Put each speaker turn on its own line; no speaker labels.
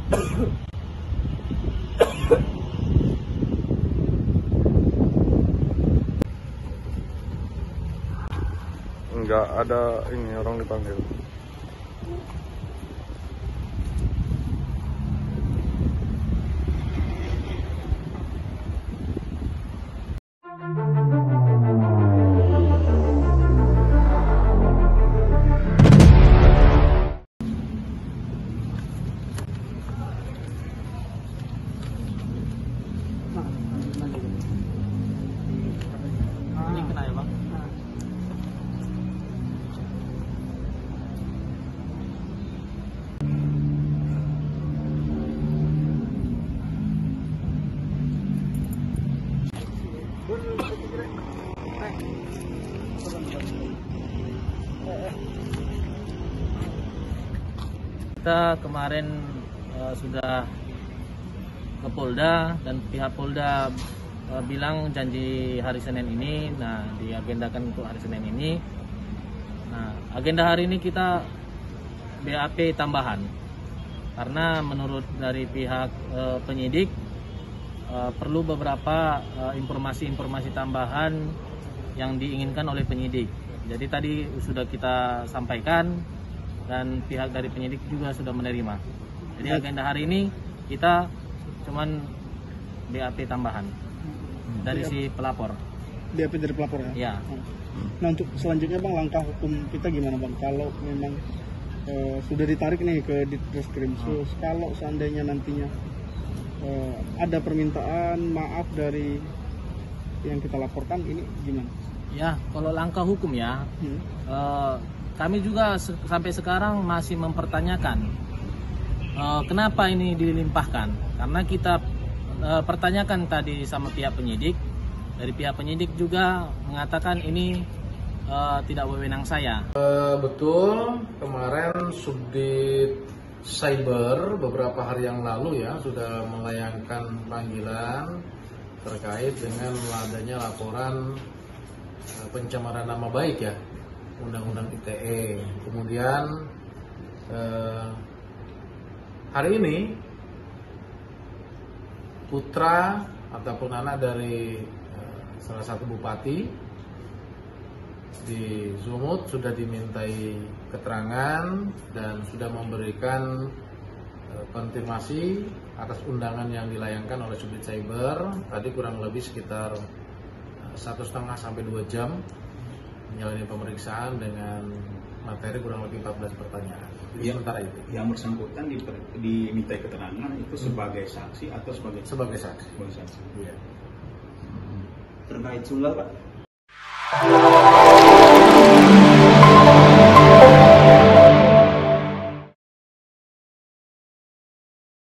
Enggak ada ini orang dipanggil.
Ini kena ya bang? Kita kemarin sudah ke Polda dan pihak Polda bilang janji hari Senin ini. Nah, diagendakan untuk hari Senin ini. Nah, agenda hari ini kita BAP tambahan karena menurut dari pihak penyidik perlu beberapa informasi-informasi tambahan yang diinginkan oleh penyidik. Jadi tadi sudah kita sampaikan dan pihak dari penyidik juga sudah menerima. Jadi agenda hari ini kita cuman BAP tambahan dari si pelapor.
BAP dari pelapor ya?
Ya.
Nah, untuk selanjutnya bang, langkah hukum kita gimana bang? Kalau memang sudah ditarik nih ke Ditreskrim, kalau seandainya nantinya ada permintaan maaf dari yang kita laporkan, ini gimana?
Ya, kalau langkah hukum ya, kami juga sampai sekarang masih mempertanyakan kenapa ini dilimpahkan. Karena kita pertanyakan tadi sama pihak penyidik, dari pihak penyidik juga mengatakan ini tidak wewenang saya.
Betul, kemarin Subdit Cyber beberapa hari yang lalu ya sudah melayangkan panggilan terkait dengan adanya laporan pencemaran nama baik ya, Undang-Undang ITE. Kemudian hari ini putra ataupun anak dari salah satu bupati di Sumut sudah dimintai keterangan dan sudah memberikan konfirmasi atas undangan yang dilayangkan oleh Subdit Cyber. Tadi kurang lebih sekitar 1,5 sampai 2 jam menjalani pemeriksaan dengan materi kurang lebih 14 pertanyaan. Sementara itu
yang bersangkutan dimintai keterangan itu sebagai saksi atau sebagai
saksi.
Sebagai saksi.
Iya.
Terkait Sula, Pak.